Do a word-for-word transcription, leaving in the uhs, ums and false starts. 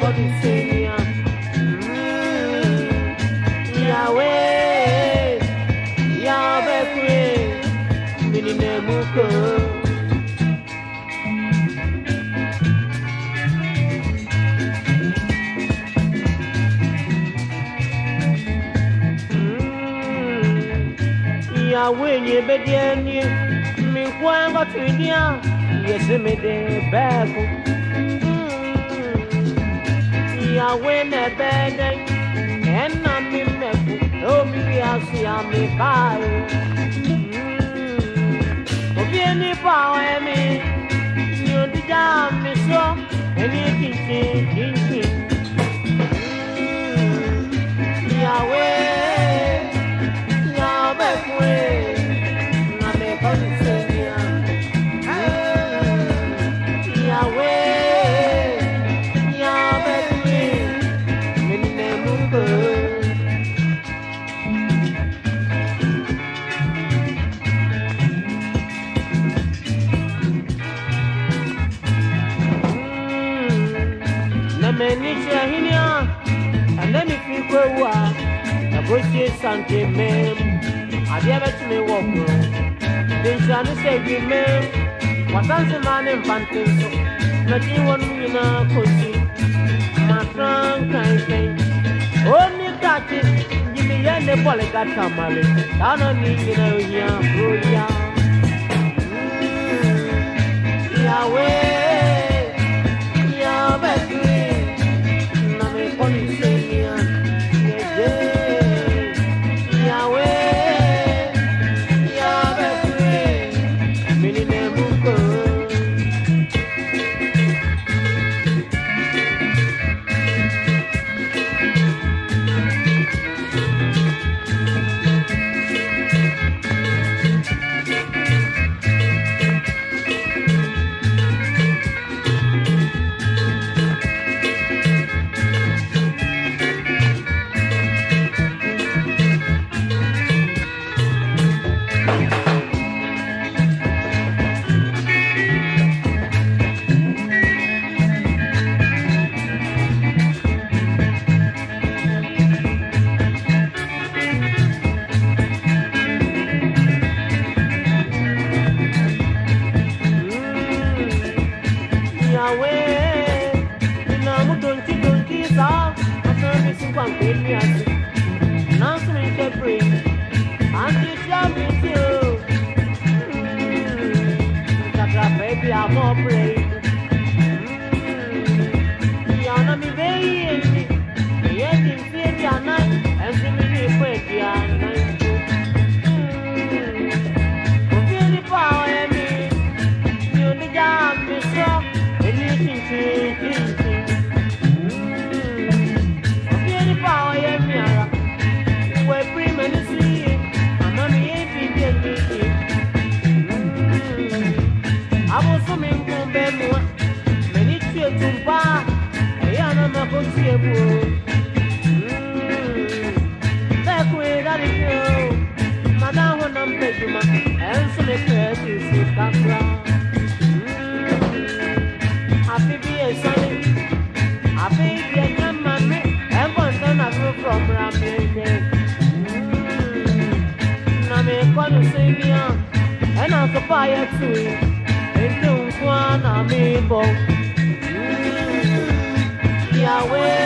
Seigneur. Yahweh, Yahweh, Minimuko. Yahweh, Yebediani, Minquanga Tridia, yes, me de Berko. Yahweh, Nebede, and I'm in Mefu, oh, me, I see, I'm a fire. Any power, me, you the jam, me so, anything, Yahweh. And then if you go, I go see something, ma'am. I never to me walk. Then shall say, you, ma'am. What does the man in Pantin? Not you want me in a pussy. My trunk kind thing. Only that is, give me any polycat tamale. Down on me in a young Rulia. Yahweh, Yahweh. Baby, I'm all brave. Yana me baby, yes, in theater night, and see me quick, yeah, night. Feel the power in me, you the jam, me so, and you think, feel the power in me, we're pretty to see it, I'm on the A P T. I was swimming from Berko, many cheers to bar, a young man from Cebu. That way that is you, Madame, when I'm Pejuma, and some affairs you see Kakra. Happy be a sunny, happy be a young man, and one time I go from Ramblin'. Name call you Savior, and I'm the fire to you. One amigo, Yahweh.